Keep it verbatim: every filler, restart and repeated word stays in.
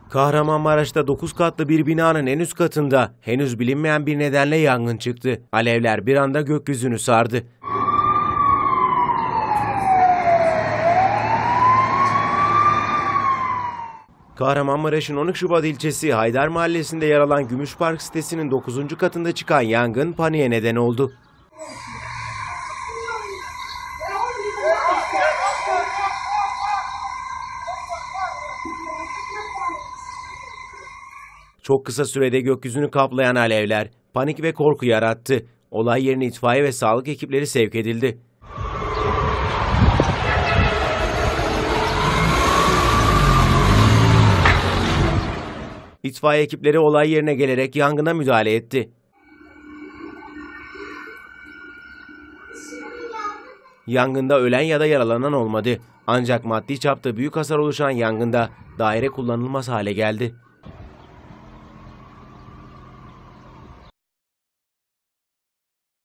Kahramanmaraş'ta dokuz katlı bir binanın en üst katında henüz bilinmeyen bir nedenle yangın çıktı. Alevler bir anda gökyüzünü sardı. Kahramanmaraş'ın on iki Şubat ilçesi Haydar Mahallesi'nde yer alan Gümüşpark sitesinin dokuzuncu katında çıkan yangın paniğe neden oldu. Çok kısa sürede gökyüzünü kaplayan alevler panik ve korku yarattı. Olay yerine itfaiye ve sağlık ekipleri sevk edildi. İtfaiye ekipleri olay yerine gelerek yangına müdahale etti. Yangında ölen ya da yaralanan olmadı. Ancak maddi çapta büyük hasar oluşan yangında daire kullanılmaz hale geldi.